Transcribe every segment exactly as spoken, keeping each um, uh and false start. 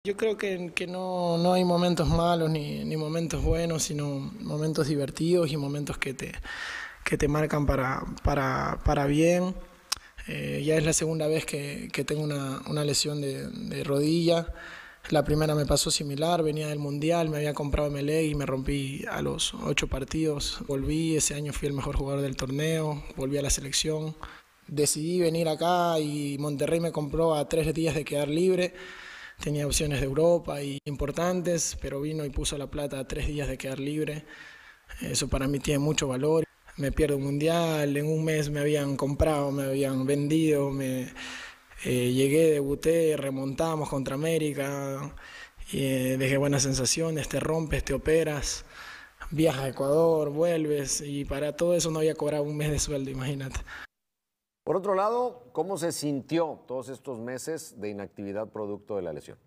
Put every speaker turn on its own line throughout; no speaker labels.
Yo creo que, que no, no hay momentos malos ni, ni momentos buenos, sino momentos divertidos y momentos que te, que te marcan para, para, para bien. Eh, ya es la segunda vez que, que tengo una, una lesión de, de rodilla. La primera me pasó similar, venía del Mundial, me había comprado M L E y me rompí a los ocho partidos. Volví, ese año fui el mejor jugador del torneo, volví a la selección. Decidí venir acá y Monterrey me compró a tres días de quedar libre. Tenía opciones de Europa y importantes, pero vino y puso la plata a tres días de quedar libre. Eso para mí tiene mucho valor. Me pierdo un mundial, en un mes me habían comprado, me habían vendido, me, eh, llegué, debuté, remontamos contra América, y, eh, dejé buenas sensaciones, te rompes, te operas, viajas a Ecuador, vuelves y para todo eso no había cobrado un mes de sueldo, imagínate.
Por otro lado, ¿cómo se sintió todos estos meses de inactividad producto de la lesión?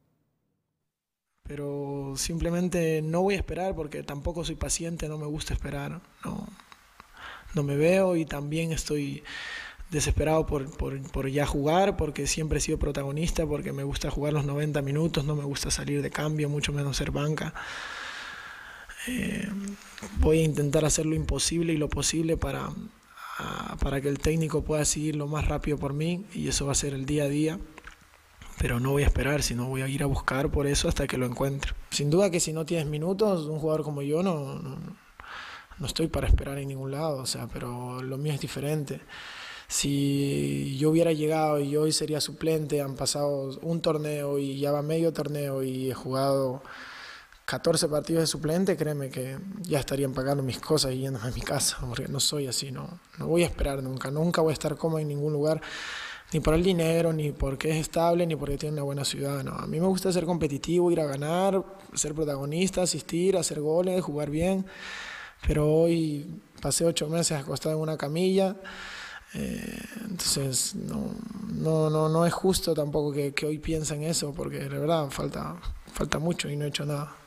Pero simplemente no voy a esperar porque tampoco soy paciente, no me gusta esperar, no, no me veo y también estoy desesperado por, por, por ya jugar, porque siempre he sido protagonista, porque me gusta jugar los noventa minutos, no me gusta salir de cambio, mucho menos ser banca. Eh, voy a intentar hacer lo imposible y lo posible para, a, para que el técnico pueda seguir lo más rápido por mí y eso va a ser el día a día. Pero no voy a esperar, sino voy a ir a buscar por eso hasta que lo encuentre. Sin duda que si no tienes minutos, un jugador como yo no, no, no estoy para esperar en ningún lado, o sea, pero lo mío es diferente. Si yo hubiera llegado y hoy sería suplente, han pasado un torneo y ya va medio torneo y he jugado catorce partidos de suplente, créeme que ya estarían pagando mis cosas y yéndome a mi casa, porque no soy así, no, no voy a esperar nunca, nunca voy a estar cómodo en ningún lugar, ni por el dinero, ni porque es estable, ni porque tiene una buena ciudad, no. A mí me gusta ser competitivo, ir a ganar, ser protagonista, asistir, hacer goles, jugar bien, pero hoy pasé ocho meses acostado en una camilla. Eh, entonces no, no, no, no es justo tampoco que, que hoy piensen eso porque de verdad falta, falta mucho y no he hecho nada.